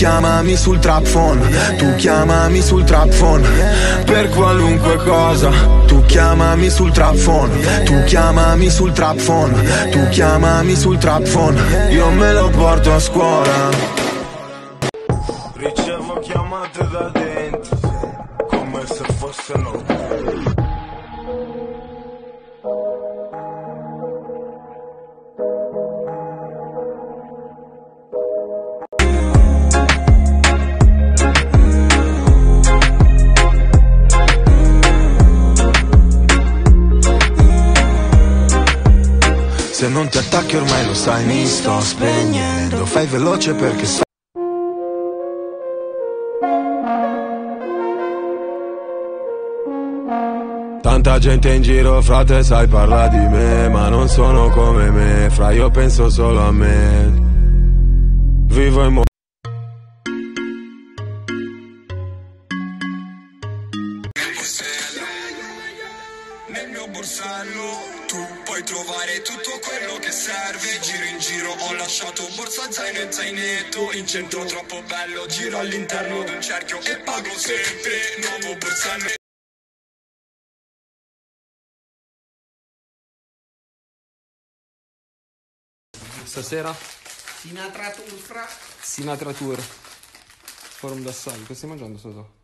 chiamami sul trap phone, tu chiamami sul trap phone, per qualunque cosa. Tu chiamami sul trap phone, tu chiamami sul trap phone, tu chiamami sul trap phone, io me lo porto a scuola. Ricevo chiamate da dentro, come se fossero. Se non ti attacchi ormai lo sai, mi sto spegnendo. Fai veloce perché sai. Tanta gente in giro, frate, sai parla di me, ma non sono come me, fra, io penso solo a me. Vivo in nel mio borsello tu puoi trovare tutto quello che serve. Giro in giro, ho lasciato borsa, zaino e zainetto. In centro troppo bello, giro all'interno d'un cerchio e pago sempre. Nuovo borsello. Stasera? Sinatra Tour. Sinatra Tour. Forum d'assaggio. Cosa stai mangiando sotto?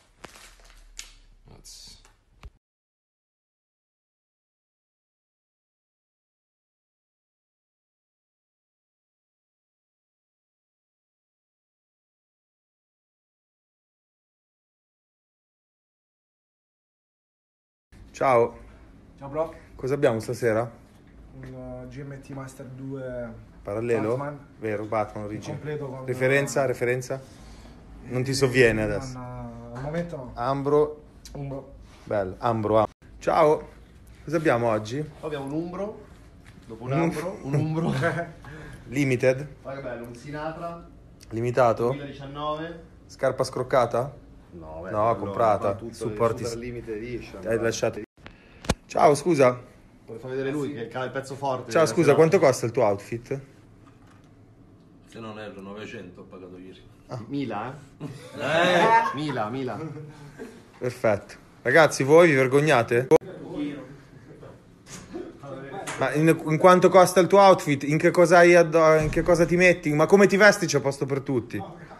Ciao. Ciao bro. Cosa abbiamo stasera? Un GMT Master 2 Parallelo? Batman. Vero, Batman origine. Completo con Referenza? Non ti sovviene adesso. Al momento no. Ambro. Umbro. Bello, Ambro. Ciao. Cosa abbiamo oggi? Abbiamo un Umbro, dopo un Ambro, un Umbro. Limited? Ma che bello, un Sinatra Limitato? 2019. Scarpa scroccata? No, beh, No, comprata. tutto Supporti. super limited edition. Hai lasciato. Ciao, scusa. Vuoi far vedere lui che è il pezzo forte? Ciao, scusa, quanto costa il tuo outfit? Se non erro 900 ho pagato ieri. Mila, Mila. Perfetto. Ragazzi, voi vi vergognate? Ma in quanto costa il tuo outfit? In che cosa hai in che cosa ti metti? Ma come ti vesti c'è posto per tutti?